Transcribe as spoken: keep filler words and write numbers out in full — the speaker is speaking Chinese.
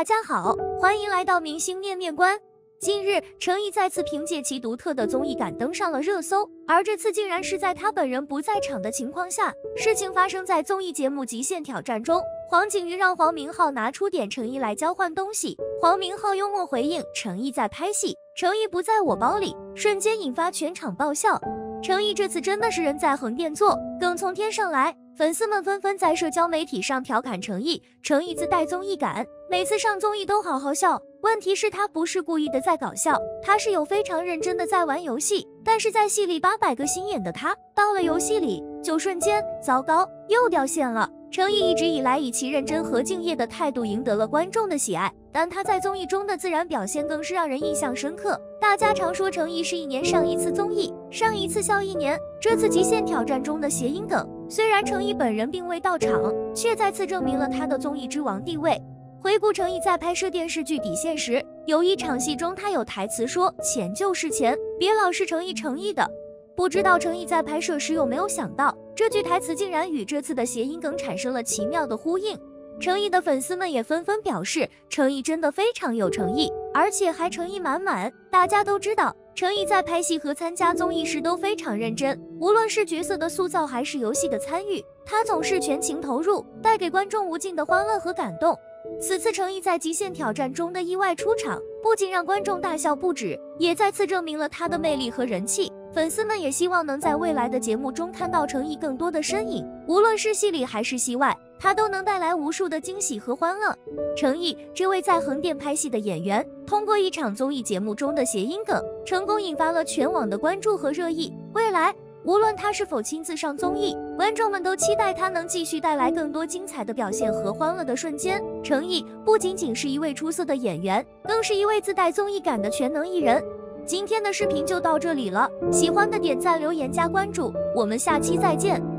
家好，欢迎来到明星面面观。近日，程毅再次凭借其独特的综艺感登上了热搜，而这次竟然是在他本人不在场的情况下。事情发生在综艺节目《极限挑战》中，黄景瑜让黄明昊拿出点程毅来交换东西，黄明昊幽默回应程毅在拍戏，程毅不在我包里，瞬间引发全场爆笑。程毅这次真的是人在横店坐，梗从天上来，粉丝们纷纷在社交媒体上调侃程毅，程毅自带综艺感，每次上综艺都好好笑。问题是他不是故意的在搞笑，他是有非常认真的在玩游戏，但是在戏里八百个心眼的他，到了游戏里就瞬间糟糕，又掉线了。程毅一直以来以其认真和敬业的态度赢得了观众的喜爱，但他在综艺中的自然表现更是让人印象深刻。大家常说程毅是一年上一次综艺，上一次笑一年，这次极限挑战中的谐音梗，虽然程毅本人并未到场，却再次证明了他的综艺之王地位。回顾程毅在拍摄电视剧《底线》时，有一场戏中他有台词说钱就是钱，别老是诚意诚意的。不知道程毅在拍摄时有没有想到，这句台词竟然与这次的谐音梗产生了奇妙的呼应。程毅的粉丝们也纷纷表示，程毅真的非常有诚意，而且还诚意满满。大家都知道，程毅在拍戏和参加综艺时都非常认真，无论是角色的塑造还是游戏的参与，他总是全情投入，带给观众无尽的欢乐和感动。此次程毅在极限挑战中的意外出场，不仅让观众大笑不止，也再次证明了他的魅力和人气。粉丝们也希望能在未来的节目中看到程毅更多的身影，无论是戏里还是戏外，他都能带来无数的惊喜和欢乐。程毅这位在横店拍戏的演员，通过一场综艺节目中的谐音梗，成功引发了全网的关注和热议。未来无论他是否亲自上综艺，观众们都期待他能继续带来更多精彩的表现和欢乐的瞬间。程毅不仅仅是一位出色的演员，更是一位自带综艺感的全能艺人。今天的视频就到这里了，喜欢的点赞、留言、加关注，我们下期再见。